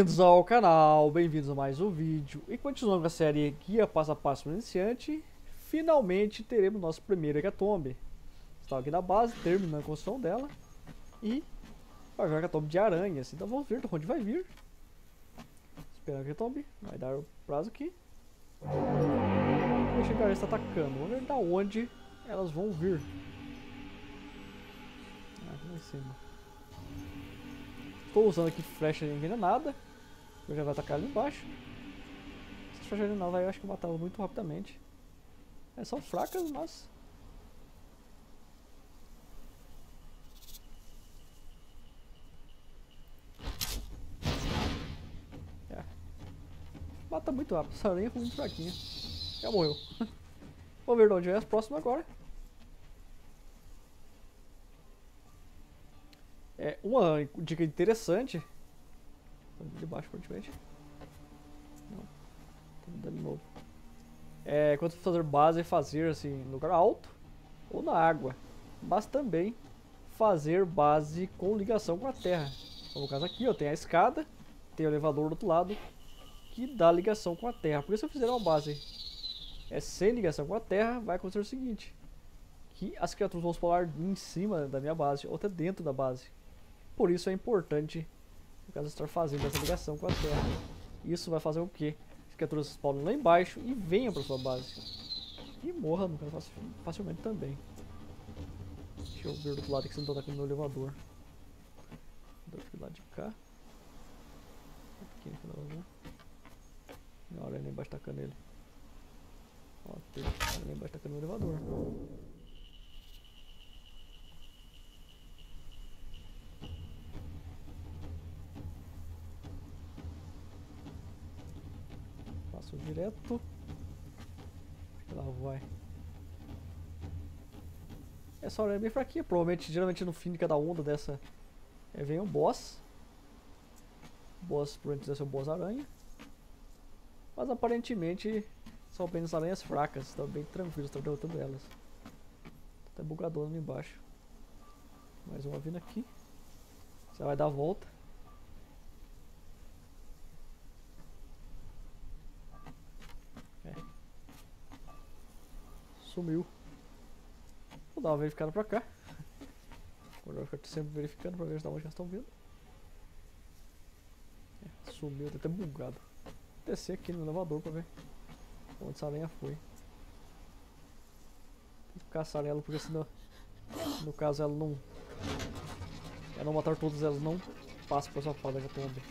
Bem-vindos ao canal, bem-vindos a mais um vídeo. E continuando com a série Guia Passo a Passo para o Iniciante, finalmente teremos nosso primeiro Hecatombe. Estava aqui na base, terminando a construção dela. E vai vir o Hecatombe de aranhas, então vamos ver de onde vai vir. Esperando o Hecatombe, vai dar o prazo aqui. Deixa a aranha está atacando, vamos ver de onde elas vão vir. Aqui lá em cima. Estou usando aqui flecha envenenada. Eu já vai atacar ali embaixo. Essas flechas envenenadas eu acho que eu matava muito rapidamente. São fracas, mas... mata muito rápido. Essa aranha foi muito fraquinha. Já morreu. Vamos ver de onde é as próximas agora. Uma dica interessante... de baixo, praticamente. Não. Tô mudando de novo. Quando for fazer base, fazer assim, em lugar alto ou na água. Mas também fazer base com ligação com a terra. Então, no caso aqui, eu tenho a escada, tem o elevador do outro lado, que dá ligação com a terra. Porque se eu fizer uma base sem ligação com a terra, vai acontecer o seguinte: que as criaturas vão pular em cima da minha base, ou até dentro da base. Por isso é importante, no caso, estar fazendo essa ligação com a terra. Isso vai fazer o que? As criaturas spawnam lá embaixo e venham para sua base. E morram, no caso, facilmente também. Deixa eu ver do outro lado que você não está atacando no elevador. Vou do lado de cá. Aqui no elevador. Não, olha ali embaixo atacando ele. Ó, tem ali embaixo atacando no elevador. Passo direto. Lá vai. Essa hora é bem fraquinha, provavelmente, geralmente no fim de cada onda dessa vem um boss. O boss provavelmente deve ser o boss aranha. Mas aparentemente são apenas aranhas fracas, estão bem tranquilos, estão derrotando elas. Tá até bugadona ali embaixo. Mais uma vindo aqui. Você vai dar a volta. Sumiu. Vou dar uma verificada pra cá. Agora vai ficar sempre verificando pra ver de onde elas estão vindo. Sumiu, tá até bugado. Vou descer aqui no elevador pra ver onde essa aranha foi. Tem que caçar ela, porque senão, no caso, ela não matar todas elas, não passa pra sua fase da Hecatombe.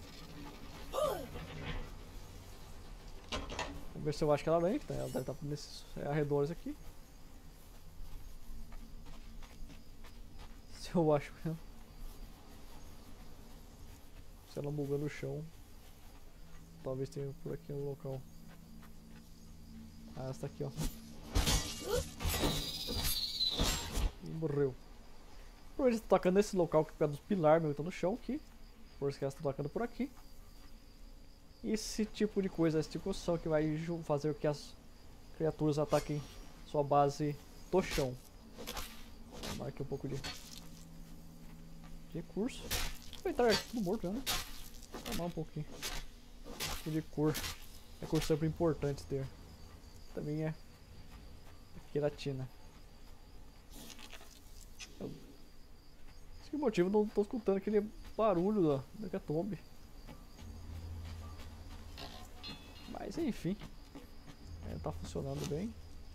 Vamos ver se eu acho que ela aranha, tá? Ela deve estar nesses arredores aqui. Se eu acho que ela. Se ela bugar no chão, talvez tenha por aqui no local. Ah, essa tá aqui, ó. E morreu. Provavelmente está tocando nesse local que é dos pilares, meu, que tá no chão aqui. Por isso que ela está tocando por aqui. Esse tipo de coisa, esse tipo de construção que vai fazer com que as criaturas ataquem sua base do chão. Vou tomar aqui um pouco de recurso. Vai estar tudo morto já, né? Vou tomar um pouquinho de cor. É cor sempre importante ter. Também é queratina. Esse motivo não estou escutando aquele barulho da Hecatombe. Mas enfim, tá funcionando bem.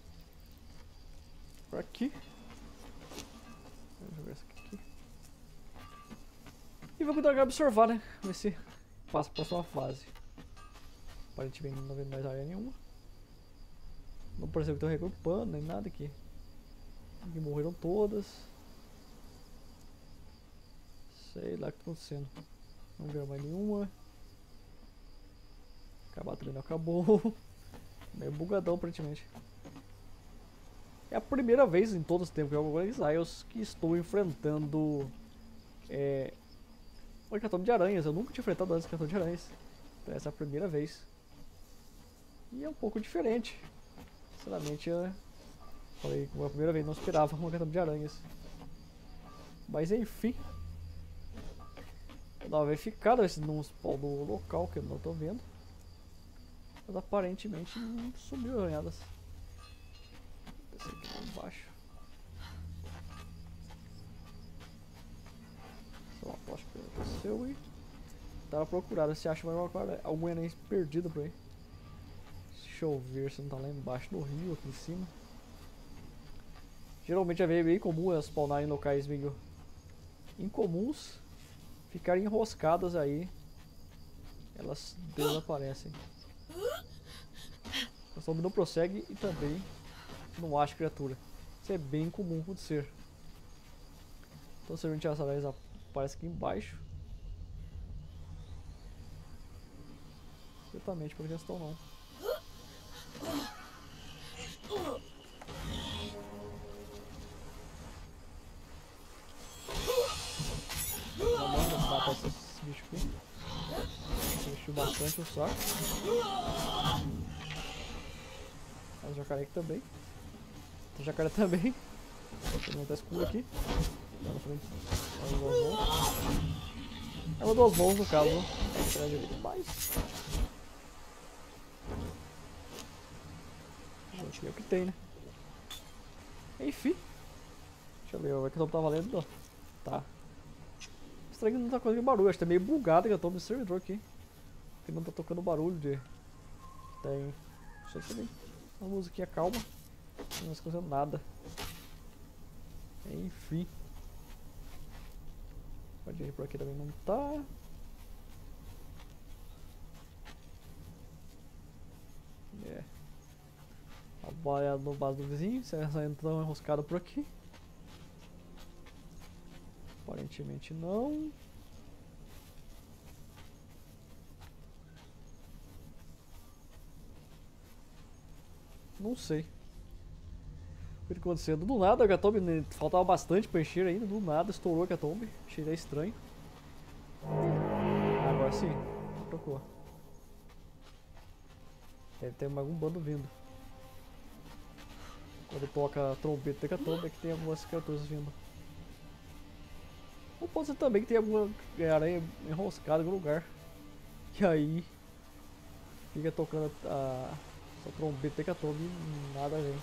Por aqui. Vamos jogar essa aqui. E vou tentar absorver, né? Ver se passa para a próxima fase. Aparentemente não vendo mais área nenhuma. Não pareceu que estão regrupando nem nada aqui. Aqui morreram todas. Sei lá o que está acontecendo. Não veio mais nenhuma. Acabar também não acabou. Meio bugadão praticamente. É a primeira vez em todo esse tempo que eu jogo Exiles que estou enfrentando o Hecatombe de aranhas. Eu nunca tinha enfrentado antes o Hecatombe de aranhas. Então essa é a primeira vez. E é um pouco diferente. Sinceramente, eu falei que foi a primeira vez, não esperava um Hecatombe de aranhas. Mas enfim. Vou dar uma verificada se não spawn no local que eu não tô vendo. Mas aparentemente não subiu aranhadas. Esse aqui lá embaixo. Só uma tocha que aconteceu e tava procurando se acha algum aranha perdido por aí. Deixa eu ver se não tá lá embaixo no rio, aqui em cima. Geralmente é bem comum elas spawnarem em locais meio incomuns, ficarem enroscadas aí, elas desaparecem. O zombie não prossegue e também não acha criatura. Isso é bem comum acontecer. Então se a gente essa vez aparece aqui embaixo. Certamente porque eles estão não. Vamos matar esses bichos aqui. Encheu bastante o saco. O jacaré aqui também. Tem jacaré também. Todo mundo tá escuro aqui. Tá na frente. Ela duas mãos no caso. Mais. Aqui é o que tem, né? Enfim. Deixa eu ver, o Hackathon tá valendo? Não. Tá. Estranho que não tá fazendo barulho, acho que tá meio bugado que eu tô no servidor aqui. Porque não tá tocando barulho de... Tem... Isso aqui também. Uma musiquinha calma. Não tá escutando nada. Enfim. Pode ir por aqui também não tá. É. A boia no base do vizinho, se essa entrou enroscada por aqui. Aparentemente não. Não sei. O que tá acontecendo? Do nada a Heckatomb, né, faltava bastante pra encher ainda, do nada estourou a Heckatomb. Achei até estranho. Agora sim, tocou. Deve ter algum bando vindo. Quando toca a trombeta da Heckatomb é que tem algumas criaturas vindo. Ou pode ser também que tem alguma aranha enroscada em algum lugar. E aí fica tocando a trombeta da Heckatomb e nada vem.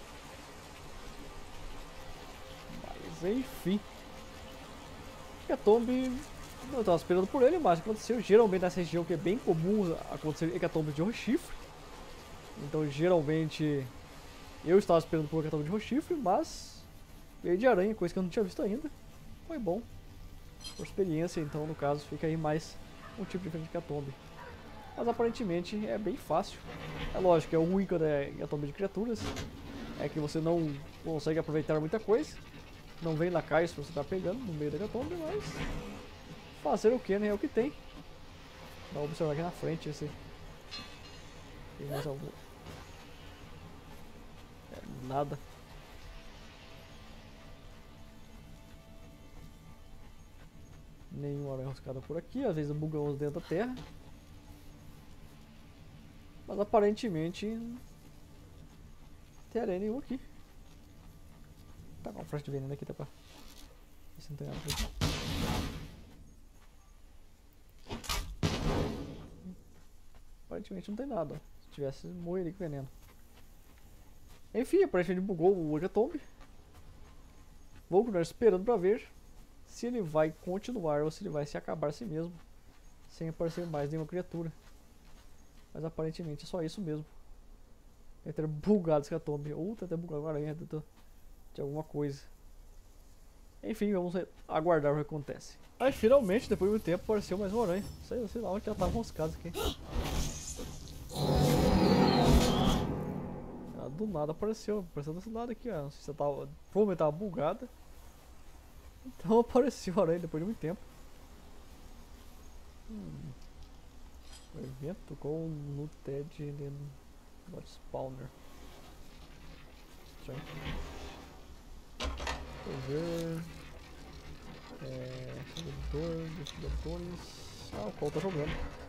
Mas enfim. Heckatomb, eu tava esperando por ele, mas aconteceu geralmente nessa região que é bem comum acontecer Heckatomb de Rochifre. Então geralmente eu estava esperando por Heckatomb de Rochifre, mas veio de aranha, coisa que eu não tinha visto ainda. Foi bom. Por experiência, então, no caso, fica aí mais um tipo diferente de Heckatomb. Mas aparentemente é bem fácil. É lógico, é o ruim quando é Heckatomb de criaturas. É que você não consegue aproveitar muita coisa. Não vem na caixa se você tá pegando no meio da Heckatomb, mas... Fazer o que, né? É o que tem. Dá pra observar aqui na frente esse... Tem mais algum... nada. Nenhuma aranha enroscada por aqui, às vezes bugam uns dentro da terra. Mas aparentemente não tem aranha nenhuma aqui. Tá com um flash de veneno aqui, tá pra... ver se não tem nada aqui. Aparentemente não tem nada. Se tivesse, morreria com veneno. Enfim, aparentemente bugou o Heckatomb. Vou continuar esperando pra ver se ele vai continuar ou se ele vai se acabar assim mesmo, sem aparecer mais nenhuma criatura. Mas aparentemente é só isso mesmo. Deve ter bugado esse Heckatomb, ou tá até bugado a aranha de alguma coisa. Enfim, vamos aguardar o que acontece. Aí finalmente, depois de muito tempo, apareceu mais uma aranha. Sei lá onde ela tava enroscada aqui. Ela do nada apareceu desse lado aqui, ó. Não sei se ela tava, provavelmente tava bugada. Então apareceu a aranha depois de muito tempo. O evento com no TED Not Spawner. Estranho. Deixa eu ver. Servidor, investigadores. Ah, o Cole tá jogando.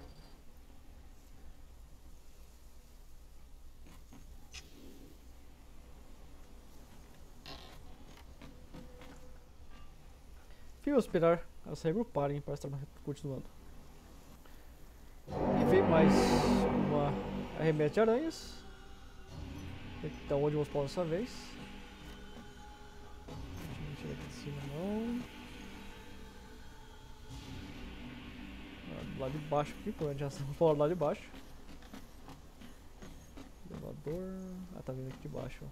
Enfim, vou esperar Elas se regruparem para estar continuando. E vem mais uma arremesso de aranhas. Então onde eu vou spawnar dessa vez? Deixa eu tirar aqui de cima não. Do lado de baixo aqui, por onde já estamos falando do lado de baixo. Elevador. Ah, tá vindo aqui de baixo, ó.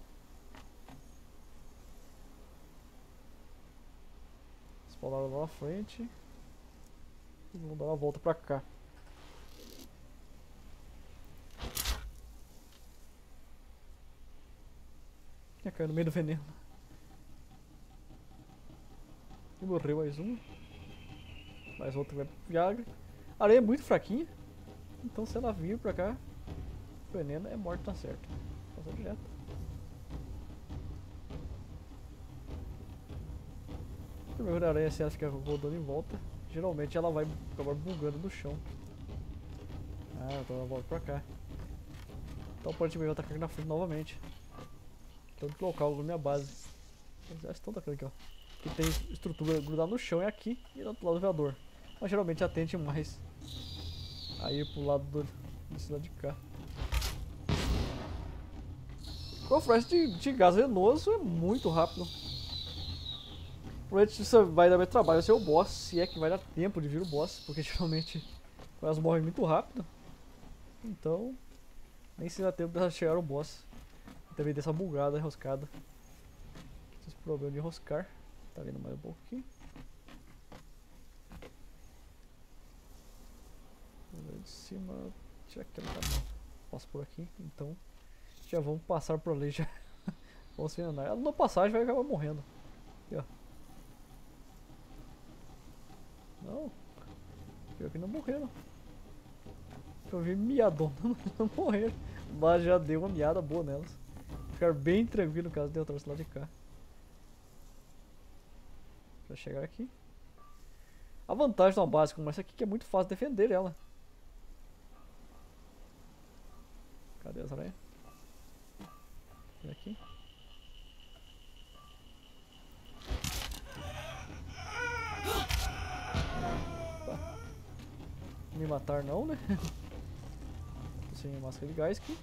Spawnaram lá na frente. E vamos dar uma volta pra cá. Já caiu no meio do veneno. E morreu mais um. Mais outro vai pro Viagra. A areia é muito fraquinha. Então se ela vir pra cá, o veneno é morto, tá certo. Passa direto. Primeiro a aranha, se ela ficar rodando em volta, geralmente ela vai acabar bugando no chão. Ah, então ela volta pra cá. Então aparentemente ela tá caindo na frente novamente. Então vou colocar algo na minha base. Eles já estão tacando aqui, ó. Que tem estrutura grudada no chão é aqui e do outro lado do veador. Mas geralmente ela tende mais a ir pro lado desse lado de cá. O flash de gás venoso é muito rápido. Provavelmente isso vai dar mais trabalho, vai ser o boss, se é que vai dar tempo de vir o boss, porque geralmente elas morrem muito rápido. Então, nem se dá tempo de chegar o boss. Também dessa bugada, enroscada. Esse problema de enroscar. Tá vendo mais um pouco aqui. De cima, tirar aquela tamanho. Passo por aqui, então já vamos passar por ali já. Vamos envenenar. Ela na passagem vai acabar morrendo. Aqui, ó. Não. Pior que não morreram. Eu vi miadona, não morreram. Mas já deu uma miada boa nelas. Ficar bem tranquilo caso dê outra lá de cá. Pra chegar aqui. A vantagem de uma base como essa aqui é que é muito fácil defender ela. Cadê as aranhas? Aqui. Opa. Me matar não, né? Tô sem máscara de gás aqui.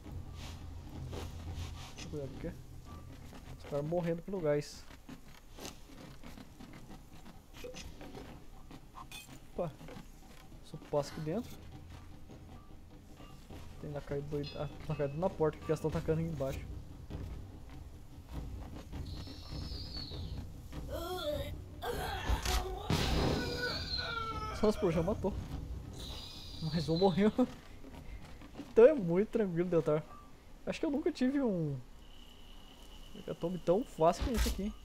Cuidado aqui. Os caras morrendo pelo gás. Opa. Só passo aqui dentro. Tem na caída doido. Ah, tá caído na porta que elas estão atacando aqui embaixo. Nossa, pô, já matou. Mais um morreu. Então é muito tranquilo Deltar. Acho que eu nunca tive um Hecatombe tão fácil que esse aqui.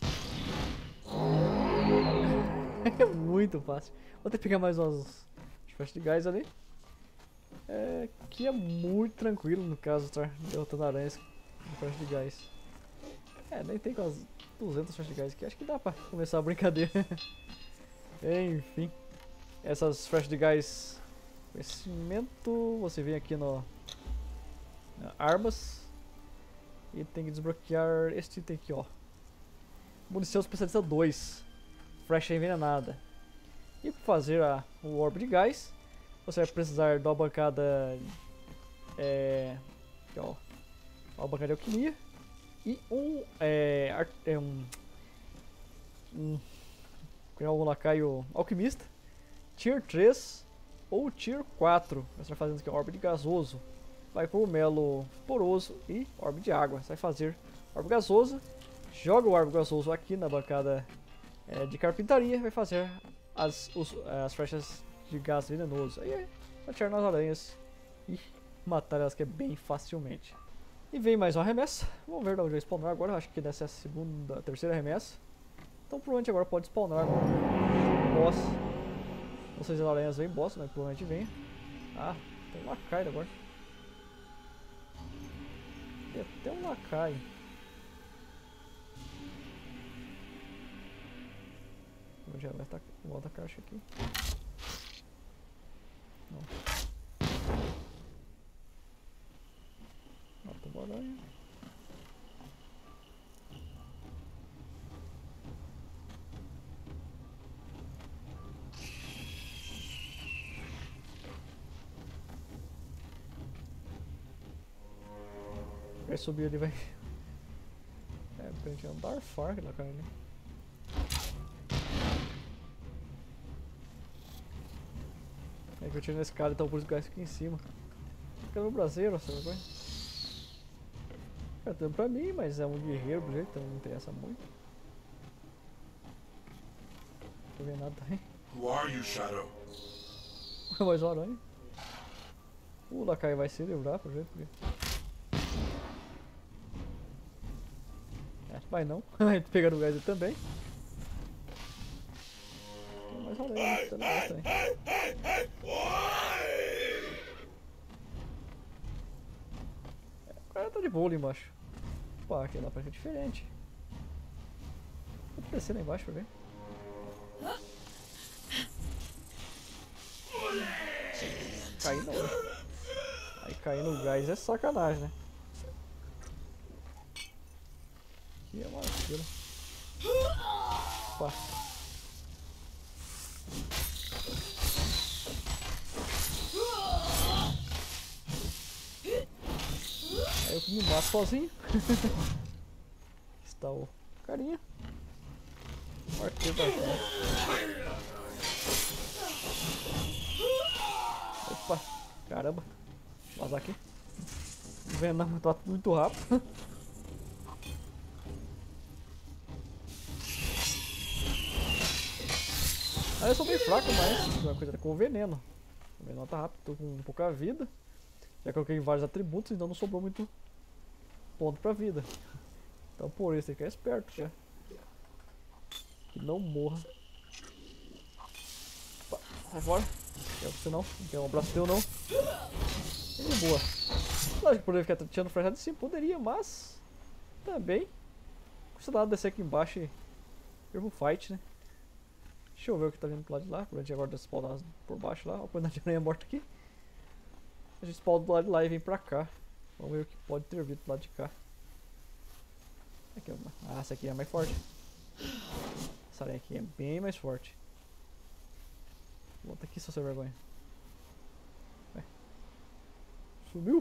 É muito fácil. Vou ter que pegar mais umas flechas de gás ali. É, que é muito tranquilo no caso, tá? Derrotando aranhas com flecha de gás. É, nem tem quase 200 flechas de gás aqui. Acho que dá pra começar a brincadeira. Enfim. Essas flechas de gás. Conhecimento. Você vem aqui no armas. E tem que desbloquear este item aqui, ó. Munição especialista 2. Flecha envenenada. E para fazer o orbe de gás, você vai precisar de uma bancada. Aqui, ó, uma bancada de alquimia. E um lacaio alquimista. Tier 3 ou Tier 4. Você vai fazendo aqui orbe de gasoso. Vai cogumelo poroso e orbe de água. Você vai fazer orbe gasoso. Joga o orbe gasoso aqui na bancada de carpintaria. Vai fazer as flechas de gás venenoso. Aí vai atirar nas aranhas e matar elas que é bem facilmente. E vem mais uma remessa. Vamos ver de onde vai spawnar agora. Acho que dessa é a terceira remessa. Então provavelmente agora pode spawnar boss. Não sei se as aranhas vêm boss, mas provavelmente vem. Ah, tem um lacaio agora. Tem até um lacaio. Eu já vai estar volta a caixa aqui. Não. Mata uma aranha. Vai subir ali, vai. É, pra gente andar fora da carne. É que eu tiro na escada, então por isso que o gás fica em cima. Cadê meu braseiro, essa vergonha? Tá dando pra mim, mas é um guerreiro do jeito, então não interessa muito. Não tô vendo nada também. Who are you, Shadow? Mais uma aranha. O Lakai vai se livrar, por jeito. Porque... vai não. A gente pegando o gás ali também. Tem mais uma aranha, tá legal também. O cara tá de boa ali embaixo. Opa, aqui lá pra gente é diferente. Vou descer lá embaixo pra ver. Cair não, né? Aí cair no gás é sacanagem, né? Aqui é uma fila. Opa. Aí eu me mato sozinho. Aqui está o carinha. Marteiro da gente. Opa, caramba. Vazar aqui. O veneno tá muito rápido. Aí eu sou bem fraco, mas uma coisa com o veneno. O veneno tá rápido, tô com pouca vida. Já coloquei vários atributos, então não sobrou muito ponto pra vida. Então por isso tem que ficar esperto já. Que não morra. Opa, sai fora. Não quero você não, não quero um abraço teu não. E de boa. Lógico que poderia ficar tirando flechada sim, poderia, mas também custa nada descer aqui embaixo e ir pro fight, né? Deixa eu ver o que tá vindo pro lado de lá, pra gente agora spawnar por baixo lá. Olha a quantidade de aranha morta aqui. A gente spawna do lado de lá e vem pra cá. Vamos ver o que pode ter vindo do lado de cá. Aqui é uma... ah, essa aqui é mais forte. Essa aranha aqui é bem mais forte. Volta aqui, seu vergonha. Vai. Sumiu?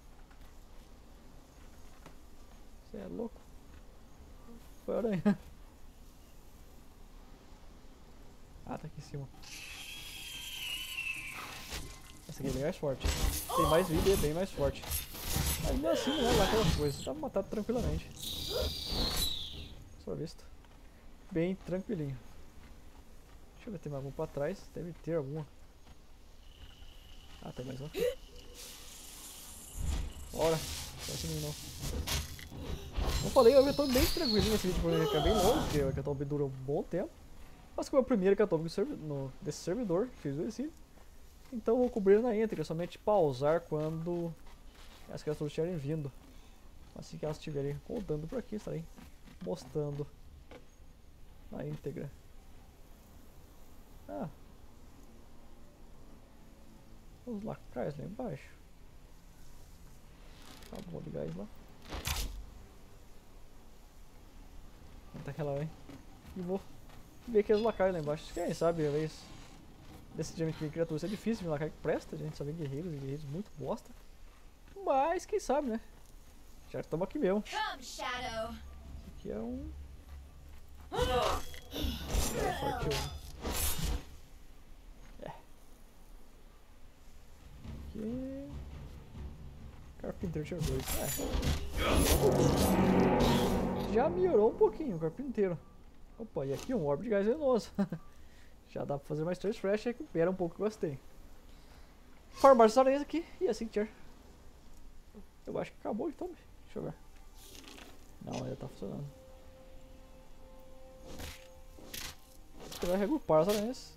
Você é louco? Foi a aranha. Ah, tá aqui em cima. Essa aqui é bem mais forte. Tem mais vida e é bem mais forte. Mas mesmo assim não é lá aquelas coisas. Dá pra matar tranquilamente. Só visto. Bem tranquilinho. Deixa eu ver se tem mais algum pra trás. Deve ter alguma. Ah, tem mais um aqui. Bora. Não vai não. Como eu falei, eu tô bem tranquilinho esse vídeo, porque fica bem longo, porque o Hackathon dura um bom tempo. Mas como é o primeiro Hackathon desse servidor, fiz esse. Então vou cobrir na íntegra, somente pausar quando as criaturas estiverem vindo. Assim que elas estiverem rodando por aqui, estarei mostrando na íntegra. Ah, os lacais lá embaixo. Acabou de gás lá. Tá aquela, hein? E vou ver aqueles lacais lá embaixo. Quem sabe, às vezes, desse time de criaturas é difícil ver lacai que presta. A gente só vê guerreiros e guerreiros muito bosta. Mas quem sabe, né? Já estamos aqui mesmo. Esse aqui é um. É forte. É. Aqui. Carpinteiro tinha 2. É. Já melhorou um pouquinho o carpinteiro. Opa, e aqui um orbe de gás venenoso. Já dá pra fazer mais 3 flash e recupera um pouco que eu gostei. Farmar essas aranhas aqui e assim, tchau. Eu acho que acabou então. Deixa eu ver. Não, ainda tá funcionando. Você vai regrupar as aranhas.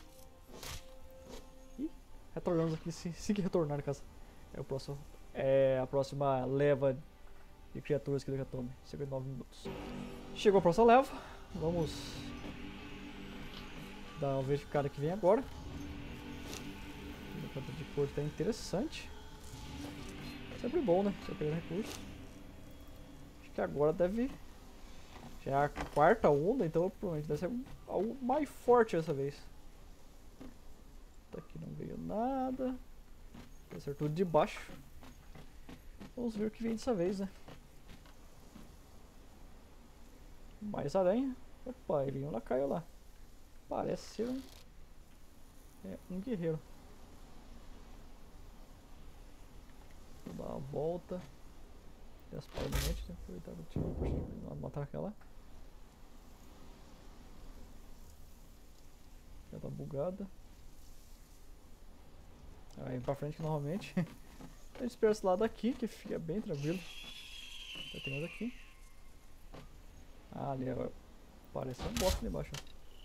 Ih, retornamos aqui se que retornar no caso. É o próximo. É a próxima leva de criaturas que eu já tome. 59 minutos. Chegou a próxima leva. Vamos dar uma verificada que vem agora. A quantidade de cor tá interessante. Sempre bom, né? Você pegar recurso. Acho que agora deve. Já é a quarta onda, então provavelmente deve ser algo mais forte dessa vez. Daqui não veio nada. Deve ser tudo de baixo. Vamos ver o que vem dessa vez, né? Mais aranha. Opa, ele lá caiu lá. Parece ser um guerreiro. Vou dar uma volta. Tem as paredes, né? Aproveitar o tiro pra matar aquela. Já tá bugada. Aí pra frente novamente. A gente espera esse lado aqui, que fica bem tranquilo. Já tem mais aqui. Ah, ali agora. Parece um boss ali embaixo.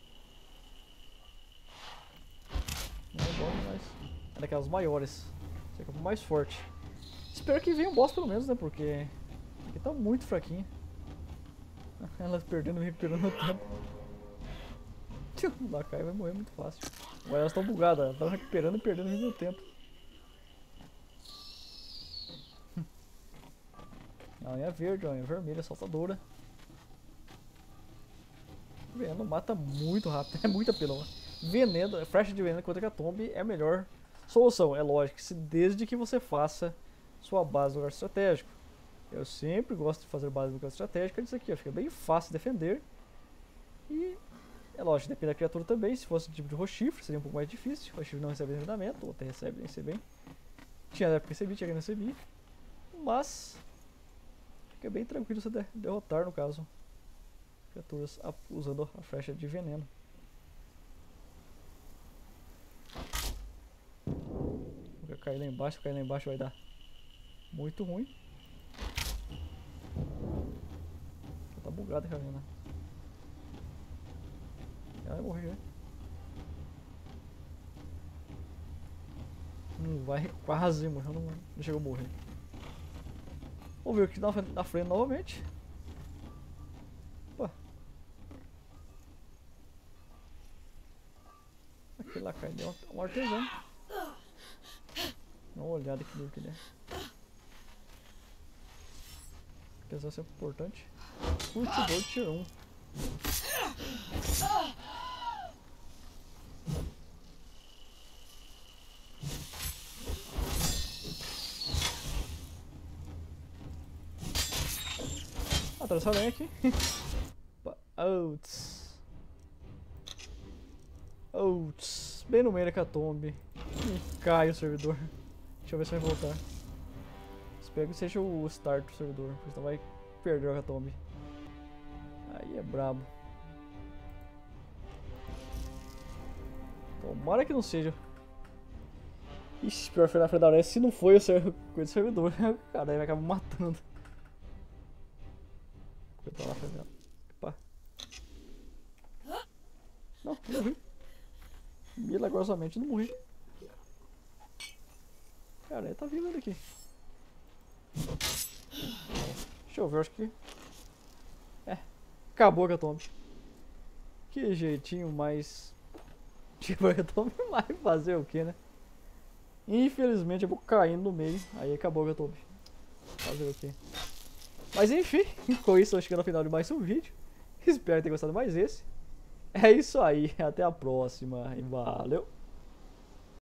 Não é boss, mas é daquelas maiores. Esse aqui é o mais forte. Espero que venha um boss pelo menos, né? Porque aqui tá muito fraquinho. Elas perdendo e recuperando o tempo. Da Kai vai morrer muito fácil. Agora elas estão bugadas, elas estão recuperando e perdendo o tempo. A unha verde, a unha vermelha, saltadora. Veneno mata muito rápido, é muito apelão. Veneno, flecha de veneno contra Hecatombe é a melhor solução, é lógico, desde que você faça sua base no lugar estratégico. Eu sempre gosto de fazer base no lugar estratégico, isso aqui ó, fica bem fácil de defender. E é lógico, depende da criatura também, se fosse tipo de rochifre seria um pouco mais difícil, o rochifre não recebe treinamento, ou até recebe, nem sei bem. Tinha época que recebi, tinha que não recebi. Mas fica bem tranquilo você derrotar no caso criaturas usando a flecha de veneno. Vou cair lá embaixo, cair lá embaixo vai dar muito ruim. Tá bugada a Carolina. Ela vai morrer já. Não vai, quase morreu, não chegou a morrer. Vamos ver o que dá na frente novamente. Opa. Aquele lá cai, deu um artesão. Dá uma olhada aqui no que ele é. Artesão é sempre importante. Curtidor tier 1. Atravessar a aranha aqui. Outs. Outs. Bem no meio da Hecatombe. E cai o servidor. Deixa eu ver se vai voltar. Espero que seja o start do servidor, porque senão vai perder o Hecatombe. Aí é brabo. Tomara que não seja. Ixi, pior foi na frente da aranha. Se não foi o coisa do servidor, cara, aí vai acabar matando. Eu tô lá pra dela. Opa. Não morri. Milagrosamente não morri. Cara, ele tá vindo ainda aqui. Deixa eu ver, acho que... acabou a Hecatombe. Que jeitinho mais... tipo, a Hecatombe vai fazer o que, né? Infelizmente eu vou caindo no meio. Aí acabou a Hecatombe. Fazer o que? Mas enfim, com isso eu chegando ao final de mais um vídeo. Espero ter gostado mais desse. É isso aí, até a próxima e valeu!